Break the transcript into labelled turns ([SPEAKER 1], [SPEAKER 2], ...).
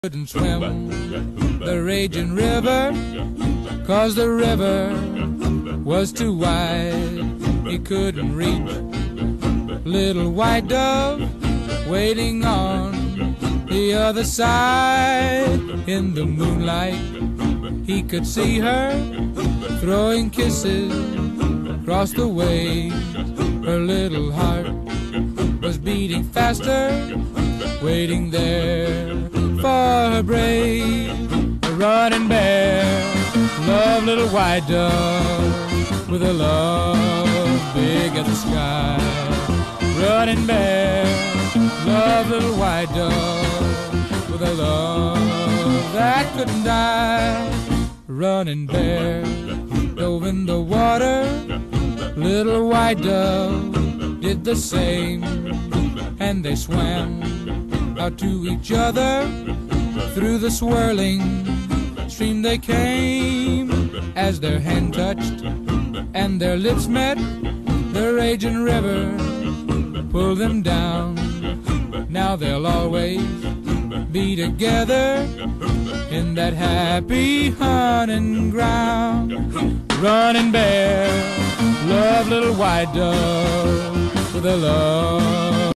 [SPEAKER 1] Couldn't swim the raging river, 'cause the river was too wide. He couldn't reach little white dove waiting on the other side. In the moonlight he could see her throwing kisses across the waves. Her little heart was beating faster, waiting there for her brave. A running bear, love little white dove with a love big as the sky. Running bear, love little white dove with a love that couldn't die. Running bear dove in the water, little white dove did the same, and they swam out to each other. Through the swirling stream they came. As their hand touched and their lips met, the raging river pulled them down. Now they'll always be together in that happy hunting ground. Running bear, love little white dove with a love